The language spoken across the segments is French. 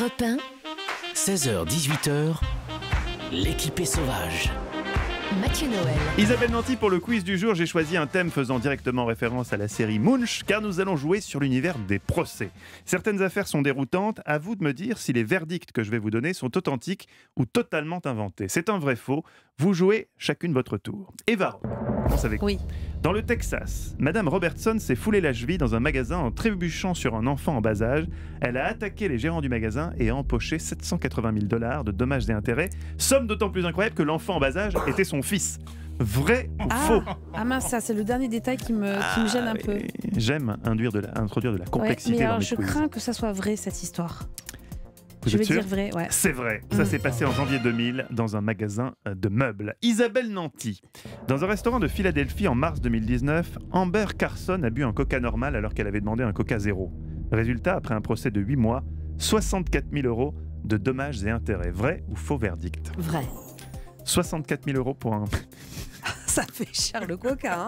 Europe 1, 16h-18h, l'équipe est sauvage. Mathieu Noël. Isabelle Nanty, pour le quiz du jour, j'ai choisi un thème faisant directement référence à la série Munch, car nous allons jouer sur l'univers des procès. Certaines affaires sont déroutantes, à vous de me dire si les verdicts que je vais vous donner sont authentiques ou totalement inventés. C'est un vrai faux, vous jouez chacune votre tour. Eva, commence avec Oui. Dans le Texas, Madame Robertson s'est foulé la cheville dans un magasin en trébuchant sur un enfant en bas âge. Elle a attaqué les gérants du magasin et a empoché 780 000 $ de dommages et intérêts, somme d'autant plus incroyable que l'enfant en bas âge était son fils. Vrai ou faux? Ah mince, ça c'est le dernier détail qui me gêne un peu. J'aime introduire de la complexité mais alors, dans mes je quiz. crains que ça soit vrai cette histoire. Vous Je êtes vais sûr? dire vrai, ouais. C'est vrai, ça s'est passé en janvier 2000 dans un magasin de meubles. Isabelle Nanty. Dans un restaurant de Philadelphie en mars 2019, Amber Carson a bu un coca normal alors qu'elle avait demandé un coca zéro. Résultat, après un procès de 8 mois, 64 000 € de dommages et intérêts. Vrai ou faux verdict? Vrai. 64 000 € pour un... Ça fait cher le coca, hein.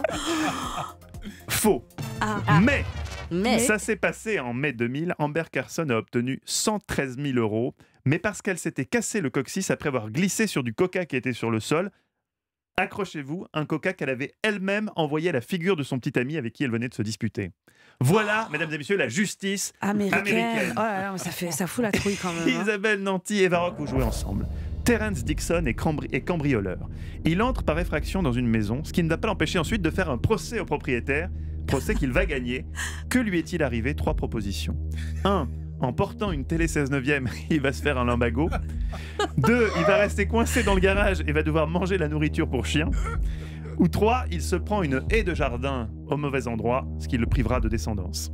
Faux. Mais Mais ça s'est passé en mai 2000. Amber Carson a obtenu 113 000 €, mais parce qu'elle s'était cassé le coccyx après avoir glissé sur du coca qui était sur le sol. Accrochez-vous, un coca qu'elle avait elle-même envoyé à la figure de son petit ami avec qui elle venait de se disputer. Voilà, mesdames et messieurs, la justice américaine. Oh là là, mais ça fout la trouille quand même. Hein. Isabelle Nanty et Eva Rock, vous jouez ensemble. Terence Dixon est cambrioleur. Il entre par effraction dans une maison, ce qui ne va pas l'empêcher ensuite de faire un procès au propriétaire, procès qu'il va gagner. Que lui est-il arrivé? 3 propositions. 1. En portant une télé 16/9, il va se faire un lumbago. 2. Il va rester coincé dans le garage et va devoir manger la nourriture pour chien. Ou 3. Il se prend une haie de jardin au mauvais endroit, ce qui le privera de descendance.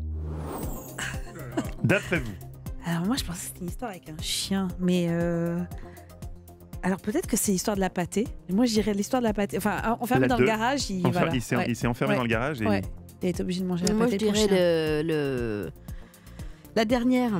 D'après vous? Alors moi je pensais que c'était une histoire avec un chien, mais alors peut-être que c'est l'histoire de la pâtée. Moi je dirais l'histoire de la pâtée. Enfin, enfermé dans le garage, il s'est enfermé dans le garage et... Ouais. Il a été obligé de manger la Moi, pâtée je pour dirais chien. la dernière.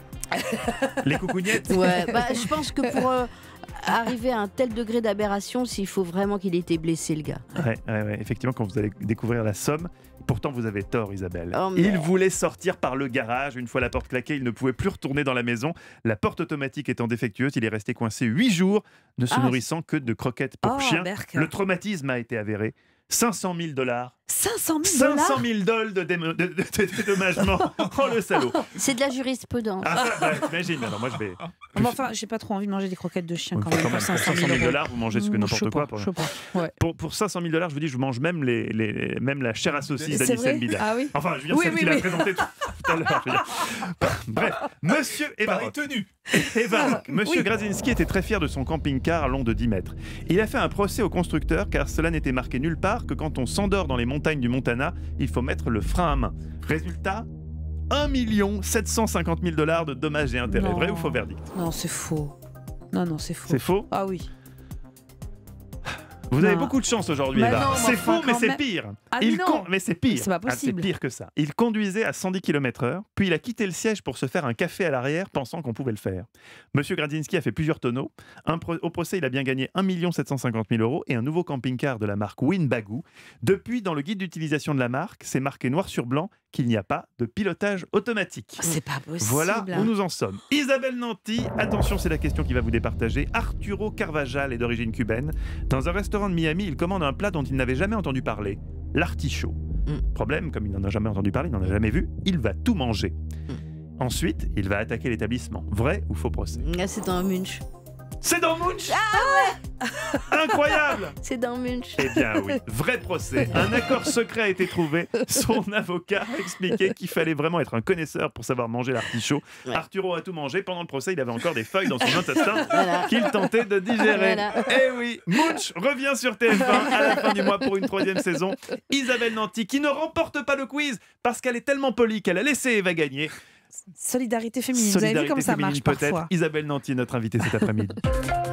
Les coucougnettes. Ouais, je pense que pour arriver à un tel degré d'aberration, s'il faut vraiment qu'il ait été blessé, le gars. Ouais, effectivement, quand vous allez découvrir la somme, pourtant vous avez tort, Isabelle. Oh, mais... Il voulait sortir par le garage. Une fois la porte claquée, il ne pouvait plus retourner dans la maison. La porte automatique étant défectueuse, il est resté coincé 8 jours, ne se nourrissant que de croquettes pour chien. Berk. Le traumatisme a été avéré. 500 000 $. 500 000 500 000 $ de dédommagement. Oh le salaud. C'est de la jurisprudence. Ah ça, t'imagines. Alors moi je vais... Mais enfin, j'ai pas trop envie de manger des croquettes de chien quand Quand même. même, pour 500 000 $, vous mangez ce que n'importe quoi. Ouais. Pour 500 000 $, je vous dis, je mange même, même la chair à saucisse C'est d'Anis vrai Mbida. Ah oui. Enfin, je veux dire, celle qu'il a présentée tout à l'heure. Je veux dire. Bref, monsieur Eva Rock. Monsieur Grazinski était très fier de son camping-car long de 10 mètres. Il a fait un procès au constructeur car cela n'était marqué nulle part que quand on s'endort dans les montagnes du Montana, il faut mettre le frein à main. Résultat, 1 750 000 $ de dommages et intérêts. Non. Vrai ou faux verdict? Non, c'est faux. Non, c'est faux. C'est faux? Ah oui. Vous avez Non. beaucoup de chance aujourd'hui, Bah Eva. non, mais C'est enfin, faux, mais quand c'est même. pire. Ah non. Mais c'est pire. C'est pas possible. C'est pire que ça. Il conduisait à 110 km/h, puis il a quitté le siège pour se faire un café à l'arrière, pensant qu'on pouvait le faire. Monsieur Gradzinski a fait plusieurs tonneaux. Au procès, il a bien gagné 1 750 000 € et un nouveau camping-car de la marque Winnebago. Depuis, dans le guide d'utilisation de la marque, c'est marqué noir sur blanc qu'il n'y a pas de pilotage automatique. C'est pas possible. Voilà où nous en sommes. Isabelle Nanty, attention, c'est la question qui va vous départager. Arturo Carvajal est d'origine cubaine. Dans un restaurant de Miami, il commande un plat dont il n'avait jamais entendu parler, l'artichaut. Problème, comme il n'en a jamais entendu parler, il n'en a jamais vu, il va tout manger. Ensuite, il va attaquer l'établissement. Vrai ou faux procès? Là, c'est dans Munch. C'est dans Munch. Incroyable. C'est dans Munch. Eh bien oui, vrai procès. Un accord secret a été trouvé. Son avocat a expliqué qu'il fallait vraiment être un connaisseur pour savoir manger l'artichaut. Ouais. Arturo a tout mangé. Pendant le procès, il avait encore des feuilles dans son intestin Voilà. qu'il tentait de digérer. Voilà. Eh oui, Munch revient sur TF1 à la fin du mois pour une 3e saison. Isabelle Nanty, qui ne remporte pas le quiz parce qu'elle est tellement polie qu'elle a laissé Eva gagner. Solidarité féminine. Vous avez vu Solidarité comme ça féminine, marche peut-être. parfois. Isabelle Nanty est notre invitée cet après-midi.